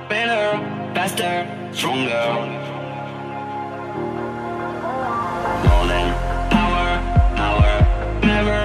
better, faster, stronger. More than power, never,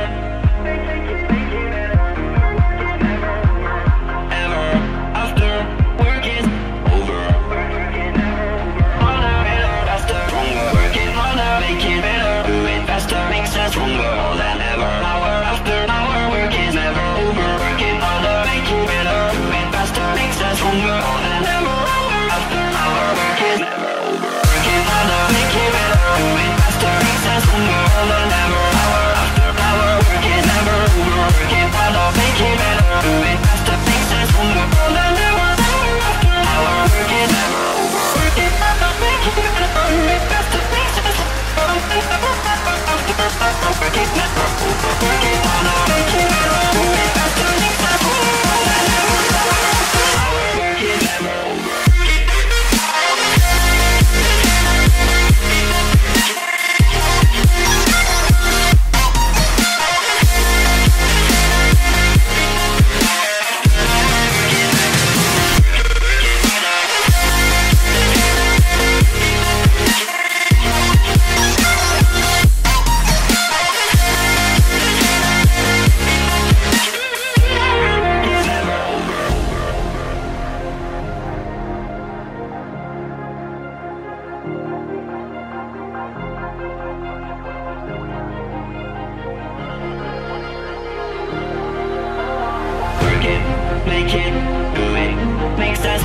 ever, after work is over. Harder, better, faster, stronger. Working harder, make it better, do it faster, makes us stronger. More than ever, hour after hour, work is never over. Working harder, make it better, do it faster, makes us stronger. More than ever, hour after hour, work is never over. Working harder, make it better, do it faster, makes us stronger. More than ever, hour after hour, work is never over. Working harder, make it better, do it faster, makes us stronger. More than ever, hour after hour, work is never over. Working harder, make it better, do it faster, makes us stronger. Working never over. Working harder, make it better, do it faster, makes us stronger. More than ever, hour after hour, work is never over. Make it, do it, makes us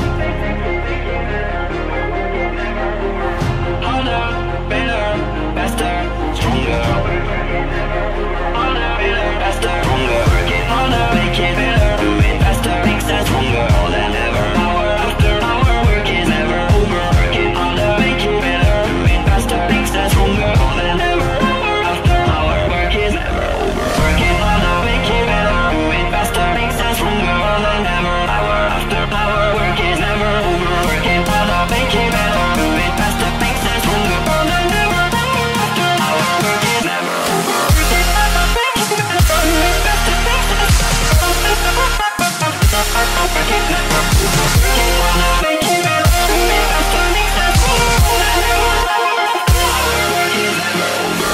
harder, better, faster, stronger. Harder, better, faster, stronger. Working harder, make it better, do it faster, makes us stronger. More than ever, hour after hour, work is never over. Working harder, make it better, do it faster, makes us stronger. More than ever, hour after hour, work is never over. Working harder, make it better, do it faster, makes us stronger. More than ever, hour after hour, work is never over. Working harder, make it better, do it faster, makes us stronger. More than ever, hour after hour, work is never over. Working harder, make it better, do it faster, makes us stronger. Work is never over. Working harder, make it better, do it faster, makes us stronger. More than ever, hour after hour, work is never over.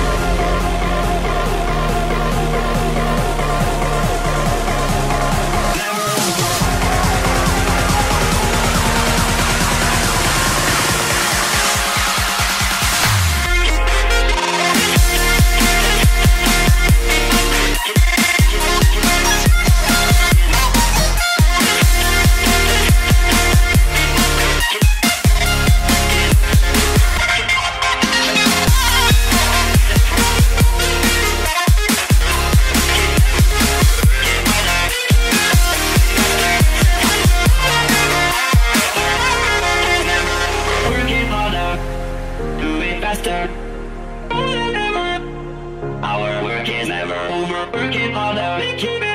Working harder, do it faster. More than ever, our work is never over. Working harder, make it better.